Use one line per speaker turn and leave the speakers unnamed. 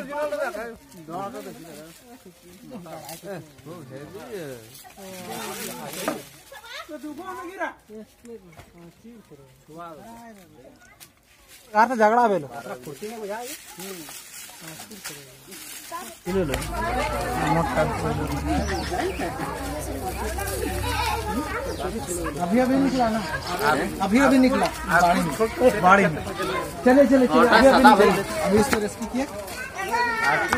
यार तो झगड़ा बेलो अभी निकला ना, अभी निकला बाड़ी में। चले अभी निकले, अभी इसको रेस्क्यू किया।